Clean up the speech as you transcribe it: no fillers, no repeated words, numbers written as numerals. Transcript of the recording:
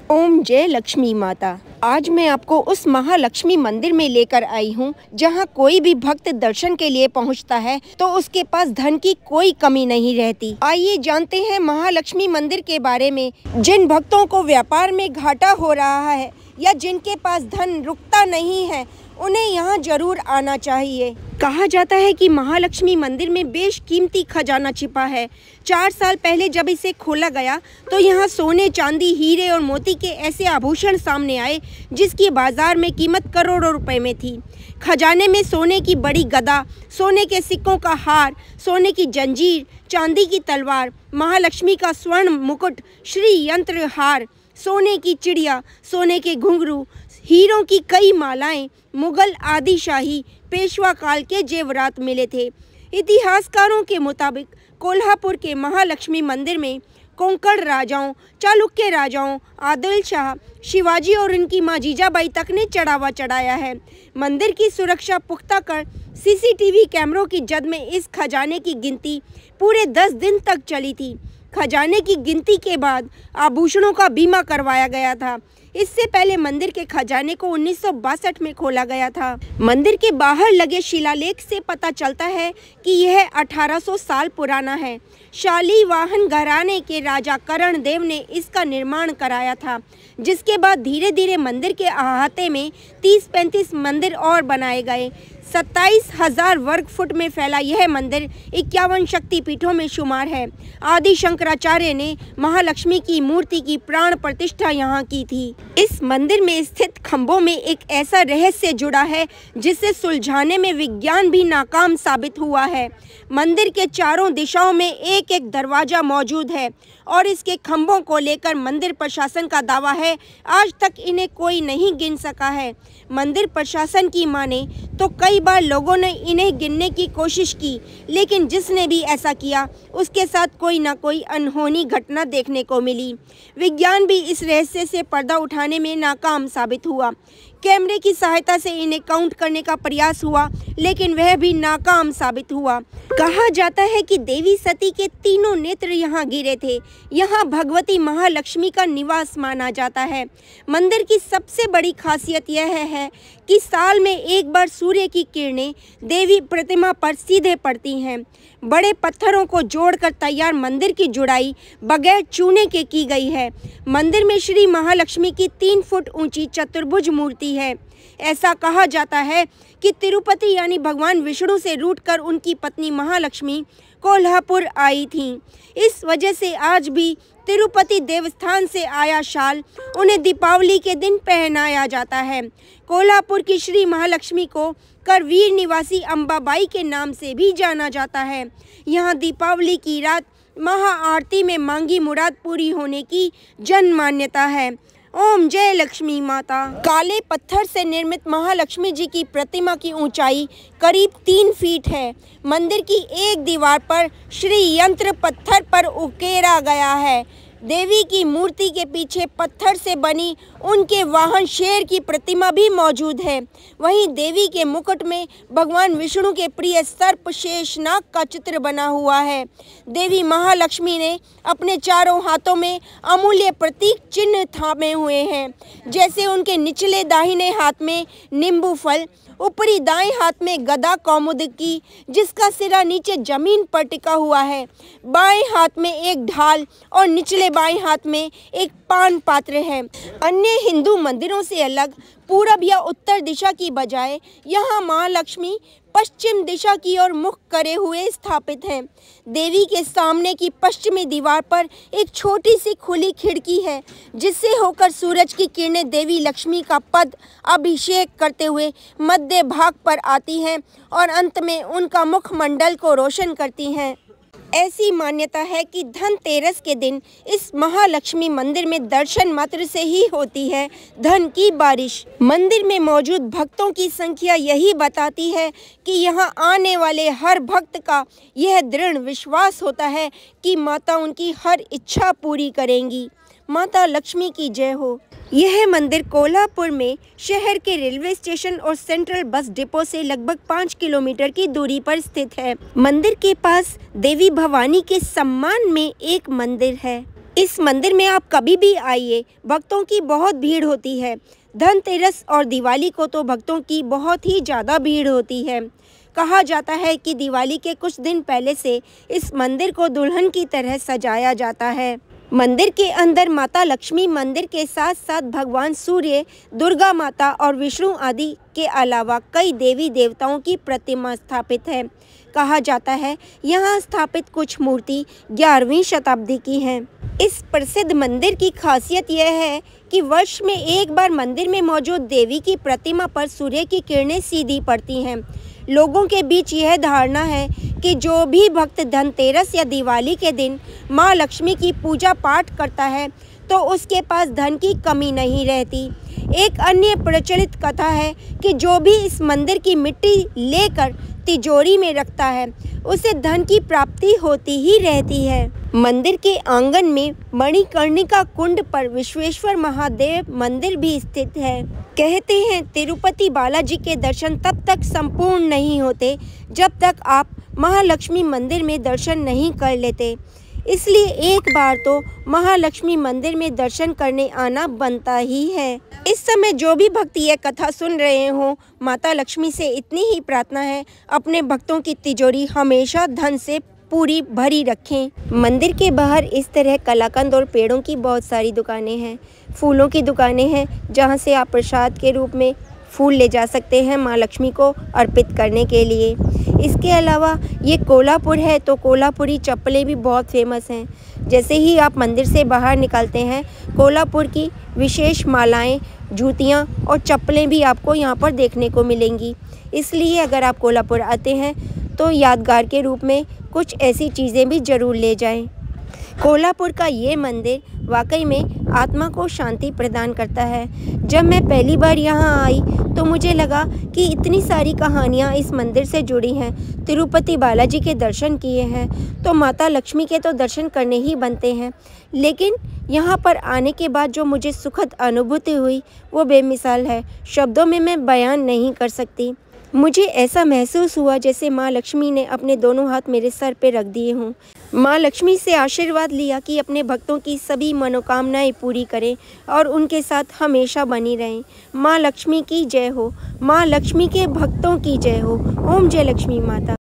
ओम जय लक्ष्मी माता। आज मैं आपको उस महालक्ष्मी मंदिर में लेकर आई हूँ जहाँ कोई भी भक्त दर्शन के लिए पहुँचता है तो उसके पास धन की कोई कमी नहीं रहती। आइए जानते हैं महालक्ष्मी मंदिर के बारे में। जिन भक्तों को व्यापार में घाटा हो रहा है या जिनके पास धन रुकता नहीं है उन्हें यहाँ जरूर आना चाहिए। कहा जाता है कि महालक्ष्मी मंदिर में बेशकीमती खजाना छिपा है। 4 साल पहले जब इसे खोला गया तो यहाँ सोने, चांदी, हीरे और मोती के ऐसे आभूषण सामने आए जिसकी बाजार में कीमत करोड़ों रुपए में थी। खजाने में सोने की बड़ी गदा, सोने के सिक्कों का हार, सोने की जंजीर, चांदी की तलवार, महालक्ष्मी का स्वर्ण मुकुट, श्री यंत्र हार, सोने की चिड़िया, सोने के घुंघरू, हीरों की कई मालाएं, मुगल आदिशाही पेशवा काल के जेवरात मिले थे। इतिहासकारों के मुताबिक कोल्हापुर के महालक्ष्मी मंदिर में कोंकण राजाओं, चालुक्य राजाओं, आदिल शाह, शिवाजी और उनकी मां जीजाबाई तक ने चढ़ावा चढ़ाया है। मंदिर की सुरक्षा पुख्ता कर सीसीटीवी कैमरों की जद में इस खजाने की गिनती पूरे 10 दिन तक चली थी। खजाने की गिनती के बाद आभूषणों का बीमा करवाया गया था। इससे पहले मंदिर के खजाने को 1962 में खोला गया था। मंदिर के बाहर लगे शिलालेख से पता चलता है कि यह 1800 साल पुराना है। शालीवाहन घराने के राजा करण देव ने इसका निर्माण कराया था, जिसके बाद धीरे धीरे मंदिर के अहाते में 30-35 मंदिर और बनाए गए। 27,000 वर्ग फुट में फैला यह मंदिर 51 शक्तिपीठों में शुमार है। आदि शंकराचार्य ने महालक्ष्मी की मूर्ति की प्राण प्रतिष्ठा यहाँ की थी। इस मंदिर में स्थित खंभों में एक ऐसा रहस्य जुड़ा है जिसे सुलझाने में विज्ञान भी नाकाम साबित हुआ है। मंदिर के चारों दिशाओं में एक एक दरवाजा मौजूद है और इसके खंभों को लेकर मंदिर प्रशासन का दावा है आज तक इन्हें कोई नहीं गिन सका है। मंदिर प्रशासन की माने तो कई बार लोगों ने इन्हें गिनने की कोशिश की, लेकिन जिसने भी ऐसा किया उसके साथ कोई ना कोई अनहोनी घटना देखने को मिली। विज्ञान भी इस रहस्य से पर्दा उठाने में नाकाम साबित हुआ। कैमरे की सहायता से इन्हें काउंट करने का प्रयास हुआ, लेकिन वह भी नाकाम साबित हुआ। कहा जाता है कि देवी सती के तीनों नेत्र यहाँ गिरे थे। यहाँ भगवती महालक्ष्मी का निवास माना जाता है। मंदिर की सबसे बड़ी खासियत यह है कि साल में एक बार सूर्य की किरणें देवी प्रतिमा पर सीधे पड़ती हैं। बड़े पत्थरों को जोड़कर तैयार मंदिर की जुड़ाई बगैर चूने के की गई है। मंदिर में श्री महालक्ष्मी की 3 फुट ऊंची चतुर्भुज मूर्ति है। ऐसा कहा जाता है कि तिरुपति यानी भगवान विष्णु से रूठकर उनकी पत्नी महालक्ष्मी कोल्हापुर आई थीं। इस वजह से आज भी तिरुपति देवस्थान से आया शाल उन्हें दीपावली के दिन पहनाया जाता है। कोल्हापुर की श्री महालक्ष्मी को करवीर निवासी अंबाबाई के नाम से भी जाना जाता है। यहाँ दीपावली की रात महाआरती में मांगी मुराद पूरी होने की जन मान्यता है। ओम जय लक्ष्मी माता। काले पत्थर से निर्मित महालक्ष्मी जी की प्रतिमा की ऊंचाई करीब 3 फीट है। मंदिर की एक दीवार पर श्री यंत्र पत्थर पर उकेरा गया है। देवी की मूर्ति के पीछे पत्थर से बनी उनके वाहन शेर की प्रतिमा भी मौजूद है। वहीं देवी के मुकुट में भगवान विष्णु के प्रिय सर्प शेषनाग का चित्र बना हुआ है। देवी महालक्ष्मी ने अपने चारों हाथों में अमूल्य प्रतीक चिन्ह थामे हुए हैं, जैसे उनके निचले दाहिने हाथ में नींबू फल, ऊपरी दाएं हाथ में गदा कौमुदकी जिसका सिरा नीचे जमीन पर टिका हुआ है, बाएं हाथ में एक ढाल और निचले बाएं हाथ में एक पान पात्र है। अन्य हिंदू मंदिरों से अलग पूरब या उत्तर दिशा की बजाय यहाँ महालक्ष्मी पश्चिम दिशा की ओर मुख करे हुए स्थापित हैं। देवी के सामने की पश्चिमी दीवार पर एक छोटी सी खुली खिड़की है, जिससे होकर सूरज की किरणें देवी लक्ष्मी का पद अभिषेक करते हुए मध्य भाग पर आती हैं और अंत में उनका मुखमंडल को रोशन करती हैं। ऐसी मान्यता है कि धनतेरस के दिन इस महालक्ष्मी मंदिर में दर्शन मात्र से ही होती है धन की बारिश। मंदिर में मौजूद भक्तों की संख्या यही बताती है कि यहाँ आने वाले हर भक्त का यह दृढ़ विश्वास होता है कि माता उनकी हर इच्छा पूरी करेंगी। माता लक्ष्मी की जय हो। यह मंदिर कोल्हापुर में शहर के रेलवे स्टेशन और सेंट्रल बस डिपो से लगभग 5 किलोमीटर की दूरी पर स्थित है। मंदिर के पास देवी भवानी के सम्मान में एक मंदिर है। इस मंदिर में आप कभी भी आइए, भक्तों की बहुत भीड़ होती है। धनतेरस और दिवाली को तो भक्तों की बहुत ही ज़्यादा भीड़ होती है। कहा जाता है कि दिवाली के कुछ दिन पहले से इस मंदिर को दुल्हन की तरह सजाया जाता है। मंदिर के अंदर माता लक्ष्मी मंदिर के साथ साथ भगवान सूर्य, दुर्गा माता और विष्णु आदि के अलावा कई देवी देवताओं की प्रतिमा स्थापित है। कहा जाता है यहाँ स्थापित कुछ मूर्ति 11वीं शताब्दी की हैं। इस प्रसिद्ध मंदिर की खासियत यह है कि वर्ष में एक बार मंदिर में मौजूद देवी की प्रतिमा पर सूर्य की किरणें सीधी पड़ती हैं। लोगों के बीच यह धारणा है कि जो भी भक्त धनतेरस या दिवाली के दिन माँ लक्ष्मी की पूजा पाठ करता है तो उसके पास धन की कमी नहीं रहती। एक अन्य प्रचलित कथा है कि जो भी इस मंदिर की मिट्टी लेकर तिजोरी में रखता है उसे धन की प्राप्ति होती ही रहती है। मंदिर के आंगन में मणिकर्णिका कुंड पर विश्वेश्वर महादेव मंदिर भी स्थित है। कहते हैं तिरुपति बालाजी के दर्शन तब तक संपूर्ण नहीं होते जब तक आप महालक्ष्मी मंदिर में दर्शन नहीं कर लेते। इसलिए एक बार तो महालक्ष्मी मंदिर में दर्शन करने आना बनता ही है। इस समय जो भी भक्त यह कथा सुन रहे हों, माता लक्ष्मी से इतनी ही प्रार्थना है, अपने भक्तों की तिजोरी हमेशा धन से पूरी भरी रखें। मंदिर के बाहर इस तरह कलाकंद और पेड़ों की बहुत सारी दुकानें हैं। फूलों की दुकानें हैं जहां से आप प्रसाद के रूप में फूल ले जा सकते हैं माँ लक्ष्मी को अर्पित करने के लिए। इसके अलावा ये कोल्हापुर है तो कोल्हापुरी चप्पलें भी बहुत फेमस हैं। जैसे ही आप मंदिर से बाहर निकलते हैं, कोल्हापुर की विशेष मालाएं, जूतियां और चप्पलें भी आपको यहाँ पर देखने को मिलेंगी। इसलिए अगर आप कोल्हापुर आते हैं तो यादगार के रूप में कुछ ऐसी चीज़ें भी ज़रूर ले जाएं। कोल्हापुर का ये मंदिर वाकई में आत्मा को शांति प्रदान करता है। जब मैं पहली बार यहाँ आई तो मुझे लगा कि इतनी सारी कहानियाँ इस मंदिर से जुड़ी हैं। तिरुपति बालाजी के दर्शन किए हैं तो माता लक्ष्मी के तो दर्शन करने ही बनते हैं, लेकिन यहाँ पर आने के बाद जो मुझे सुखद अनुभूति हुई वो बेमिसाल है। शब्दों में मैं बयान नहीं कर सकती। मुझे ऐसा महसूस हुआ जैसे माँ लक्ष्मी ने अपने दोनों हाथ मेरे सर पे रख दिए हों। माँ लक्ष्मी से आशीर्वाद लिया कि अपने भक्तों की सभी मनोकामनाएं पूरी करें और उनके साथ हमेशा बनी रहें। माँ लक्ष्मी की जय हो। माँ लक्ष्मी के भक्तों की जय हो। ओम जय लक्ष्मी माता।